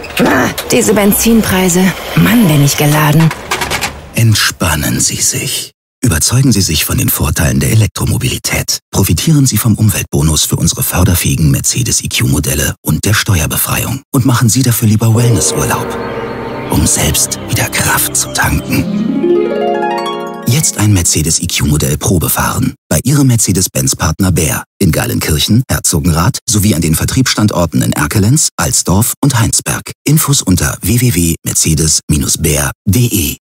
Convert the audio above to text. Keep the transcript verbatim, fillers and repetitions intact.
Ah, diese Benzinpreise. Mann, bin ich geladen. Entspannen Sie sich. Überzeugen Sie sich von den Vorteilen der Elektromobilität. Profitieren Sie vom Umweltbonus für unsere förderfähigen Mercedes E Q-Modelle und der Steuerbefreiung. Und machen Sie dafür lieber Wellnessurlaub, um selbst wieder Kraft zu tanken. Jetzt ein Mercedes E Q-Modell Probe fahren. Bei Ihrem Mercedes-Benz-Partner Bär in Geilenkirchen, Herzogenrath sowie an den Vertriebsstandorten in Erkelenz, Alsdorf und Heinsberg. Infos unter w w w punkt mercedes Bindestrich bär punkt de.